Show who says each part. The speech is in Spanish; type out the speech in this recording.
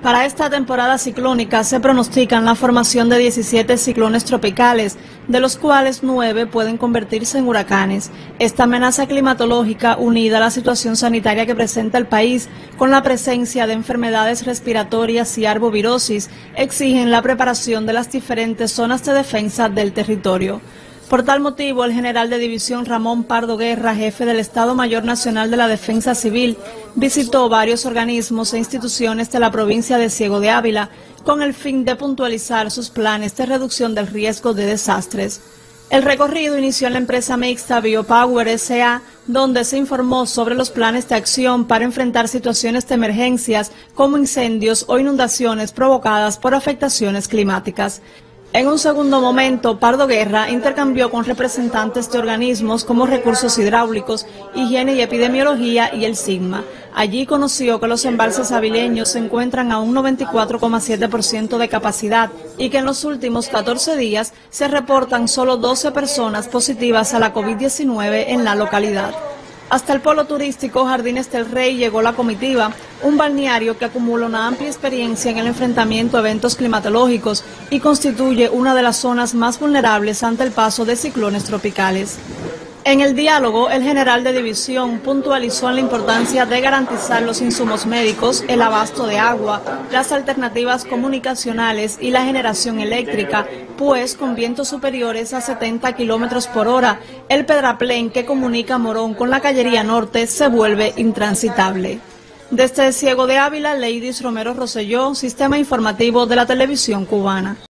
Speaker 1: Para esta temporada ciclónica se pronostican la formación de 17 ciclones tropicales, de los cuales 9 pueden convertirse en huracanes. Esta amenaza climatológica, unida a la situación sanitaria que presenta el país, con la presencia de enfermedades respiratorias y arbovirosis, exigen la preparación de las diferentes zonas de defensa del territorio. Por tal motivo, el general de división Ramón Pardo Guerra, jefe del Estado Mayor Nacional de la Defensa Civil, visitó varios organismos e instituciones de la provincia de Ciego de Ávila con el fin de puntualizar sus planes de reducción del riesgo de desastres. El recorrido inició en la empresa mixta Biopower S.A., donde se informó sobre los planes de acción para enfrentar situaciones de emergencias como incendios o inundaciones provocadas por afectaciones climáticas. En un segundo momento, Pardo Guerra intercambió con representantes de organismos como Recursos Hidráulicos, Higiene y Epidemiología y el SIGMA. Allí conoció que los embalses avileños se encuentran a un 94,7% de capacidad y que en los últimos 14 días se reportan solo 12 personas positivas a la COVID-19 en la localidad. Hasta el polo turístico Jardines del Rey llegó la comitiva, un balneario que acumula una amplia experiencia en el enfrentamiento a eventos climatológicos y constituye una de las zonas más vulnerables ante el paso de ciclones tropicales. En el diálogo, el general de división puntualizó en la importancia de garantizar los insumos médicos, el abasto de agua, las alternativas comunicacionales y la generación eléctrica, pues con vientos superiores a 70 kilómetros por hora, el pedraplén que comunica Morón con la Callería Norte se vuelve intransitable. Desde Ciego de Ávila, Leidis Romero Rosselló, Sistema Informativo de la Televisión Cubana.